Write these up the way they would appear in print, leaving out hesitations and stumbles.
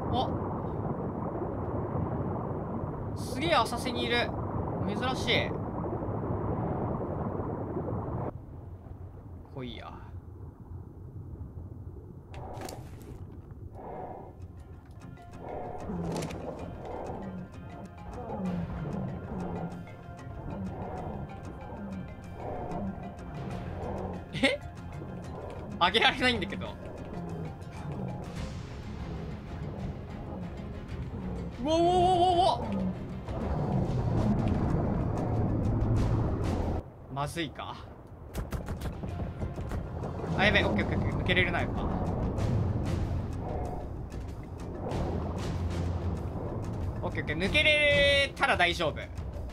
お、すげえ浅瀬にいる。珍しい。来いや。え、あげられないんだけど。うわうわうわうわ、まずいか。あ、やべえ、オッケーオッケーオッケー、抜けれるな、やっぱ。オッケーオッケー、抜けれたら大丈夫。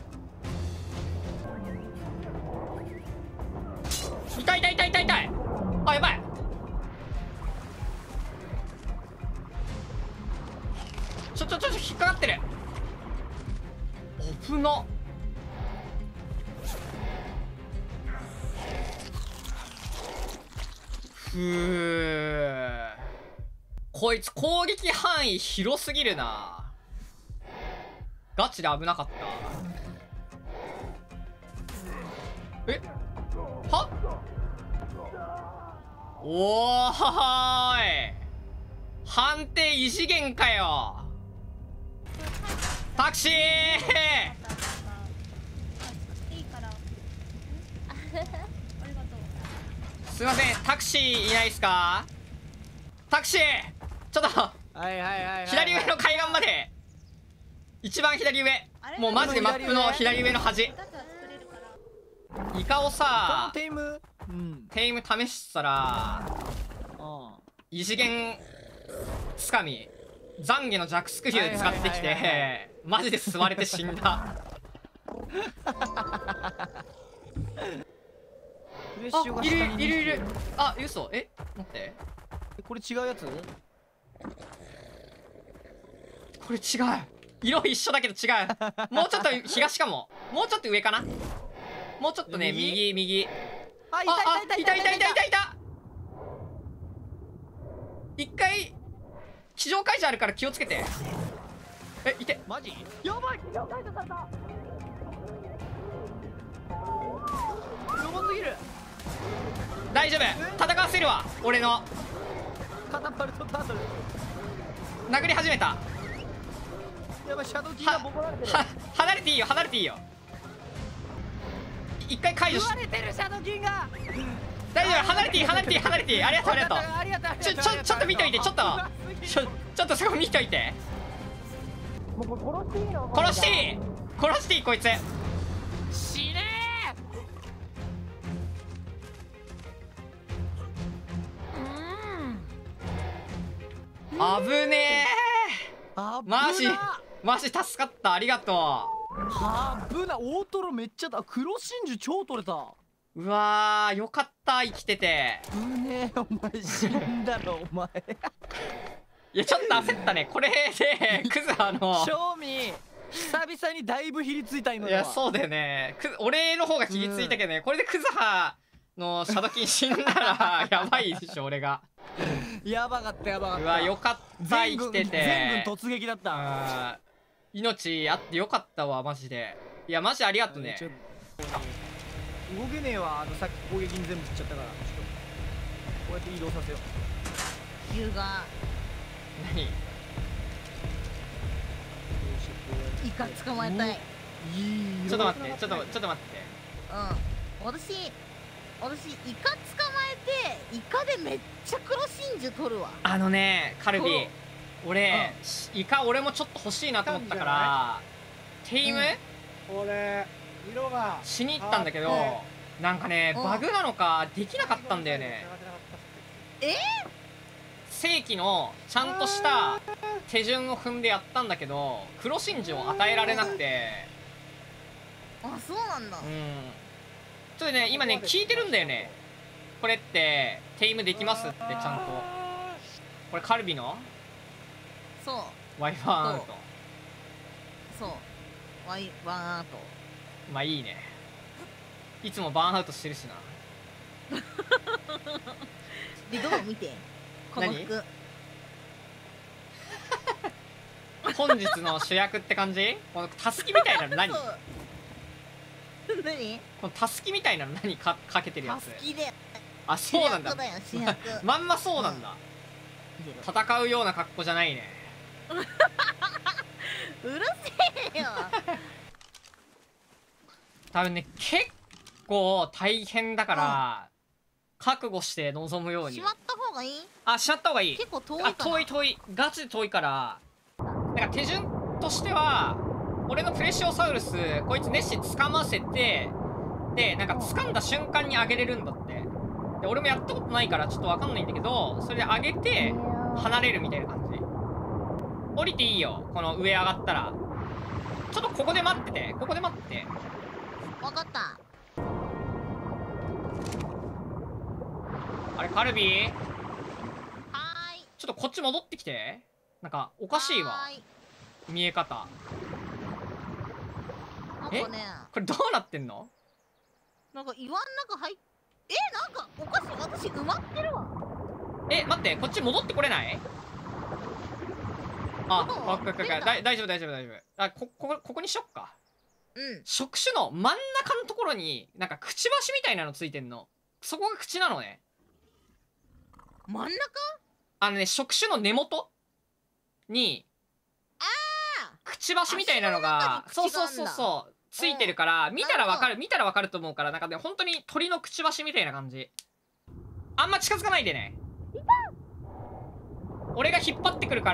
痛い痛い痛い痛い痛い。あ、やばい。ちょ引っかかってる。危な。ふう、こいつ攻撃範囲広すぎるな。ガチで危なかった。え、はおーい、判定異次元かよ。タクシーすいません、タクシーいないっすか？タクシーちょっと左上の海岸まで。一番左上、もうマジでマップの左上の端。イカをさ、テイム試したら異次元つかみ懺悔の弱スクリュー使ってきて、マジで吸われて死んだ。あ、いるいるいる。あ、嘘。え、待って、 これ違うやつ？ これ違う。色一緒だけど違う。もうちょっと東かも。もうちょっと上かな。もうちょっとね、右。 あ、いた一回非常解除あるから気をつけて。え、いて。 マジやばい、非常解除された。やばすぎる。 大丈夫、戦わせるわ。俺のカタパルトタートル殴り始めた。 やばい、シャドウキーがボコられてる。 離れていいよ、離れていいよ。一回解除し、 食われてるシャドウキーが。 大丈夫、離れていい。ありがとう。ちょっと見といて。ちょっとそこ見といて。 もうこれ殺していいの？ 殺していいこいつ。 死ねー。危ねー。マジ助かった。ありがと危な。大トロめっちゃだ。黒真珠超取れた。 う。うわー、よかった、生きてて。 うねえ、お前死んだろお前。 いや、ちょっと焦ったねこれで。クズハの正味久々にだいぶひりついた今のは。 いや、そうだよね。俺の方がひりついたけどね、これでクズハのシャドキン死んだらやばいでしょ俺が。 やばかった。 うわ、よかった、生きてて。 全軍突撃だった。 命あってよかったわ、マジで。いや、マジありがとね。 動けねえわ。さっき攻撃に全部振っちゃったから。ちょっとこうやって移動させよう。 優雅。 何？ イカ捕まえたい。 ちょっと待って。 うん、私イカ捕まえてイカでめっちゃ黒真珠取るわ。 あのね、カルビ、俺、イカ俺もちょっと欲しいなと思ったからテイム、 俺色がしに行ったんだけど、なんかね、バグなのかできなかったんだよね。正規のちゃんとした手順を踏んでやったんだけど、黒真珠を与えられなくて。 あ、そうなんだ。 ちょっとね、今ね聞いてるんだよね。これってテイムできますってちゃんと。これカルビのそうワイファーアウト。 そうワンアウト。 まあいいね。いつもバーンアウトしてるしな。 で、どう見てこの服。 本日の主役って感じ？このたすきみたいなの何？こ何？ のたすきみたいなの何かけてるやつ？ 好きで。 あ、そうなんだ。 主役だよ、主役。 まんまそうなんだ。戦うような格好じゃないね。 うるせえよ。 多分ね、結構大変だから、覚悟して臨むように。 しまった方がいい？ あ、しまった方がいい。 結構遠いかな。 遠い。ガチで遠いから、なんか手順としては、俺のプレシオサウルス、こいつネッシ掴ませて、で、なんか掴んだ瞬間に上げれるんだって。で、俺もやったことないからちょっとわかんないんだけど、それで上げて、離れるみたいな感じ。降りていいよ、この上上がったら。ちょっとここで待ってて、ここで待ってて。 わかった。 あれ、カルビー？ はーい。 ちょっとこっち戻ってきて。なんか、おかしいわ。 はーい。 見え方。 なんかね、 これどうなってんの？ なんか岩の中入っ、なんかおかしい。私埋まってるわ。 待って、こっち戻ってこれない？あ、 そうオッケーオッケーオッケー。大丈夫。あ、ここにしよっか。 うん。 触手の真ん中のところに、なんかくちばしみたいなのついてんの。そこが口なのね。 真ん中？ あのね、触手の根元に、くちばしみたいなのが、そう、ついてるから、見たらわかると思うから、なんかね、本当に鳥のくちばしみたいな感じ。あんま近づかないでね。俺が引っ張ってくるから、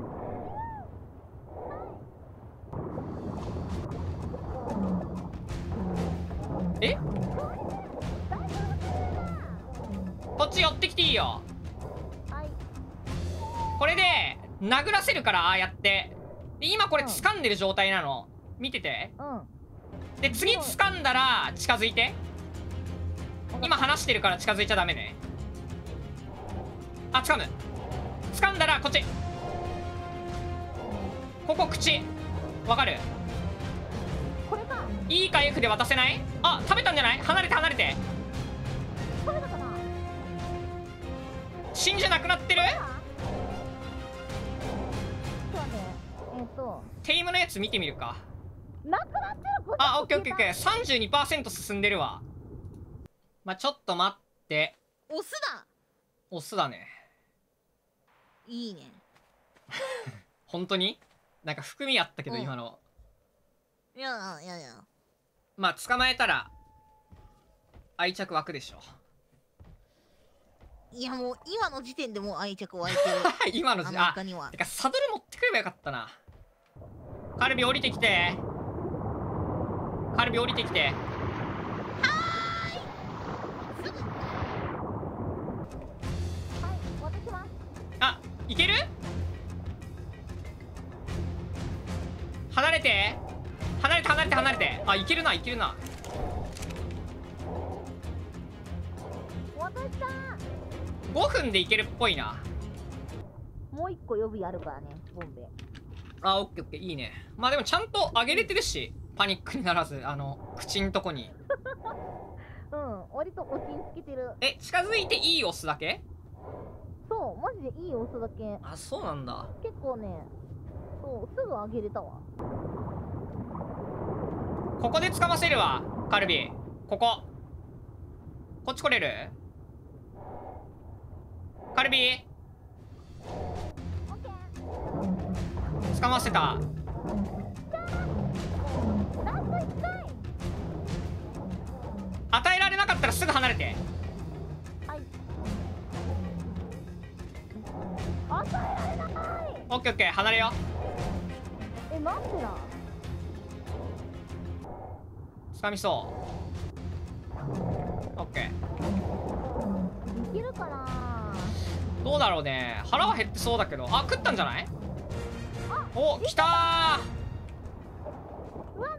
こっち寄ってきていいよ。これで殴らせるから、ああやってで今これ掴んでる状態なの、見てて。で次掴んだら近づいて。今離してるから近づいちゃダメね。あ、掴んだらこっち、ここ口わかる？ これか。 いいか F で渡せない？あ、食べたんじゃない？離れて食べたかな。 真珠なくなってる？ ちょっと待って。 テイムのやつ見てみるか。 なくなってる。 あ、オッケー。32% 進んでるわ。まあ、ちょっと待って。 オスだ。 オスだね。 いいね。 本当になんか含みあったけど、今の。 いや。 まあ捕まえたら愛着湧くでしょ。 いや、もう今の時点でもう愛着湧いてる。 今の時点、あ、てかサドル持ってくればよかったな。カルビ降りてきて。 はーい。すぐ。はい、渡します。 あ、いける？離れて。あ、いけるな。 渡したー。 5分でいけるっぽいな。 もう一個予備あるからね、ボンベ。 あ、オッケーいいね。まあでもちゃんと上げれてるし、パニックにならず、口んとこに。 うん、割とおちんつけてる。 近づいていいオスだけ？ そう、マジでいいオスだけ。 あ、そうなんだ。 結構ね、そう、すぐ上げれたわ。 ここで掴ませるわ、カルビ。こっち来れる？カルビ掴ませた。与えられなかったらすぐ離れて。 はい。与えられない。 オッケー離れよ。 なんでだ。 掴みそう。オッケー。 いけるかな。 どうだろうね。腹は減ってそうだけど。あ、食ったんじゃない？お、来たー。 うわ、名前どうしよ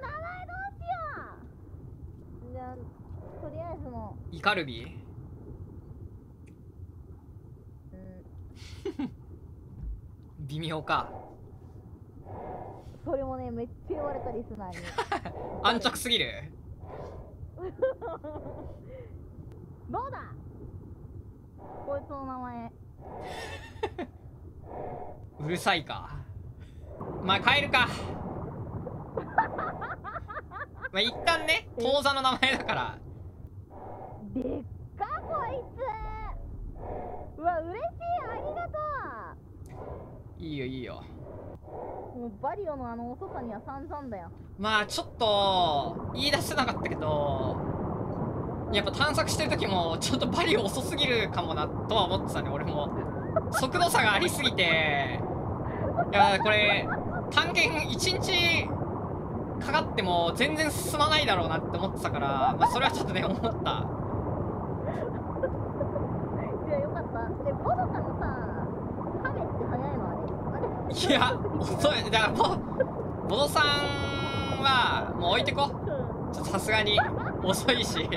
う。じゃあとりあえずのイカルビ？微妙か。 それもね、めっちゃ言われたリスナーに。 安直すぎる。 どうだこいつの名前。 うるさいか。 まあ帰るか。まあ一旦ね、当座の名前だから。 でっかこいつ。うわ嬉しい、ありがとう。 いいよいいよ。 もうバリオのあの遅さには散々だよ。 まあちょっと言い出せなかったけど、やっぱ探索してる時もちょっとバリオ遅すぎるかもなとは思ってたね。俺も速度差がありすぎて、いやこれ探検1日かかっても全然進まないだろうなって思ってたから、まあそれはちょっとね思った。 いやよかった。ボドカのさ、カメって速いのあれ。 いや遅い。だからボドさんはもう置いてこ。ちょっとさすがに遅いし。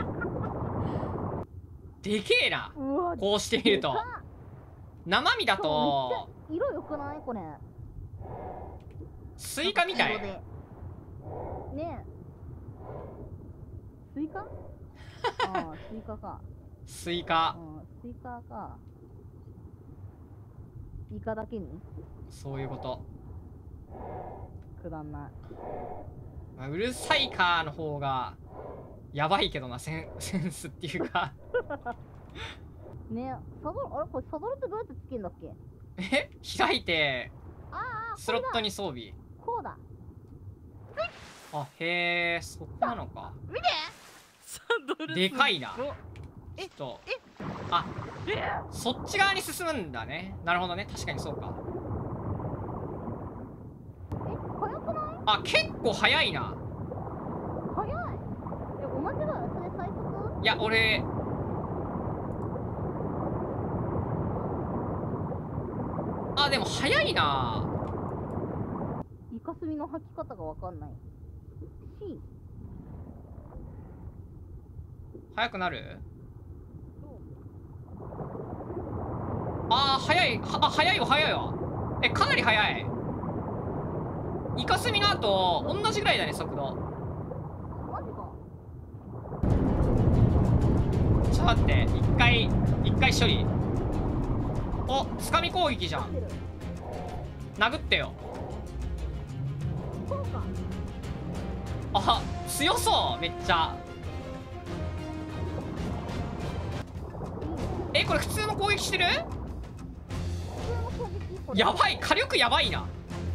でけえな。こうしてみると生身だと色良くないこれ。 スイカみたい。 ねえ、スイカ？ああ、スイカか。 スイカ。 スイカか。イカだけに？ そういうこと。 くだんない。 まあ、うるさいかの方がやばいけどな、センスっていうか。 ねえ、サドル、あれこれサドルってどうやってつけるんだっけ？ 開いてああ、 スロットに装備。 こうだ。 あ、へえ、そこなのか。 見て、サドルでかいな。ちょえっと、あ、そっち側に進むんだね。なるほどね、確かにそうか。 速くない？ あ、結構速いな。 速い。同じだよ、それ最速？ いや、俺あ、でも速いな。 イカスミの吐き方がわかんない。C。 速くなる？あー、速い。あ、速いわ、速いわ。かなり速い。イカスミの後同じぐらいだね、速度。 マジか。 ちょっと待って、一回処理。お、つかみ攻撃じゃん。殴ってよ。 そうか。 あ、強そうめっちゃ。これ普通の攻撃してる？やばい、火力やばいな。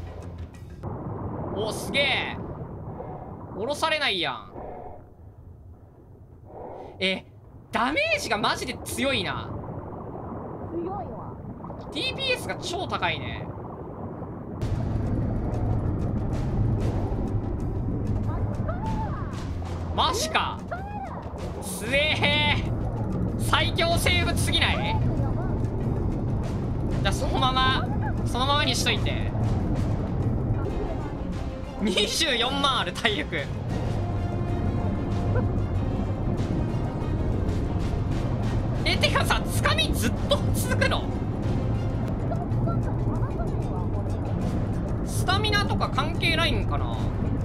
お、すげえ。降ろされないやん。ダメージがマジで強いな。 強いわ。 TPS が超高いね。マジか。すえー、最強生物すぎない？じゃあそのままにしといて。24万ある体力。てかさ、つかみずっと続くの？スタミナとか関係ないんかな？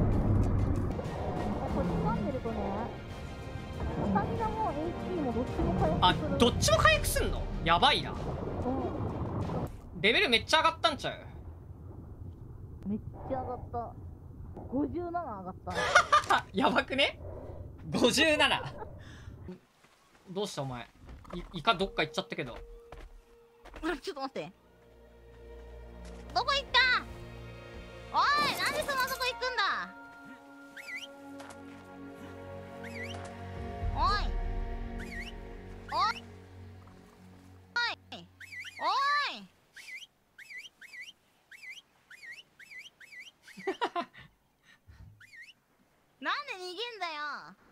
あ、どっちも回復すんの？やばいな。レベルめっちゃ上がったんちゃう？ めっちゃ上がった。57上がった。 やばくね？ 57 どうしたお前。イカどっか行っちゃったけど。 ちょっと待って。どこ行った？おい、なんでそんなとこ行くんだ？おいおいおいおいなんで逃げんだよ。